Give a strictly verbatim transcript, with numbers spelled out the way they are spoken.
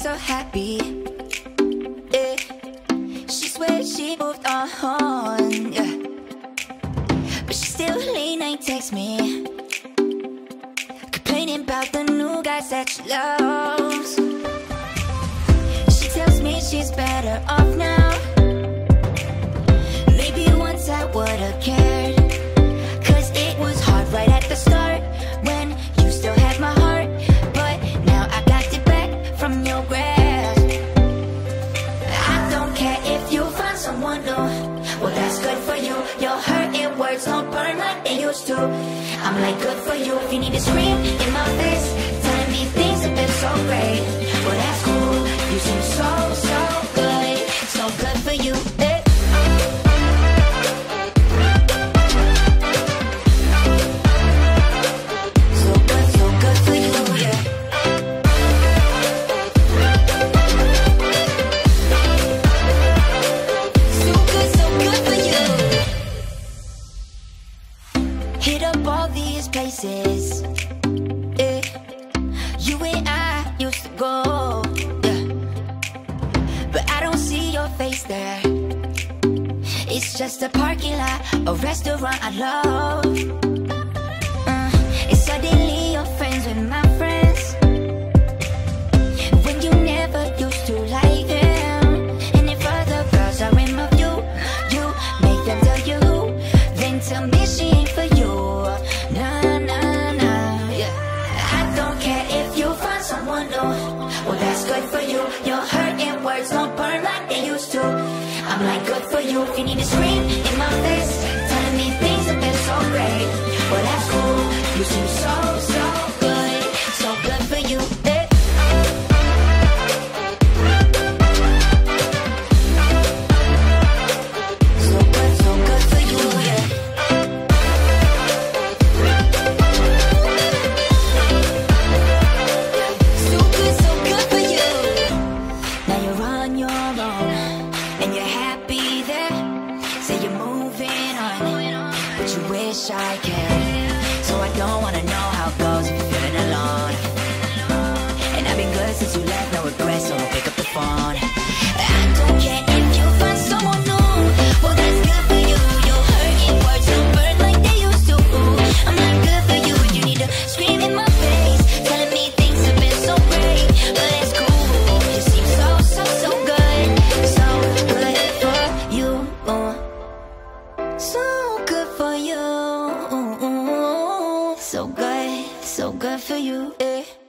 so happy. Yeah. She swears she moved on, yeah. But she still late night text me, complaining about the new guys that she loves. She tells me she's better off now. Maybe once I would've cared, cause it was hard right at the start, when you still had my heart. But now I got it back from your grasp. I don't care if you find someone new, well that's good for you. Your hurting words don't burn like they used to. I'm like, good for you. If you need to scream in my face, telling me things have been so great, well that's cool. You seem so, so good, so good for you, eh? Hit up all these places, yeah. You and I used to go, yeah. But I don't see your face there. It's just a parking lot, a restaurant I love, uh, and suddenly you're friends with my friends, when you never used to like them. And if other girls are in my view, you make them tell you who, then tell me she ain't for you. Nah, nah, nah, yeah. I don't care if you find someone new, well that's good for you. Your hurting words don't burn like they used to. I'm like, good for you. If you need to scream in my face, telling me things have been so great, well that's cool. You seem so, so good, so good for you, eh? So good, so good for you, yeah. So good, so good for you. Now you're on your own, and you're happy there. Say you're moving on, but you wish I cared. So I don't wanna know how it goes if you're feeling alone. And I've been good since you left, no regrets, so don't pick up the phone. I don't care if you find someone new, well that's good for you. Your hurting words don't burn like they used to. I'm not good for you. You need to scream in my face, telling me things have been so great, but that's cool. You seem so, so, so good, so good for you, so good for you, so good, so good for you, eh?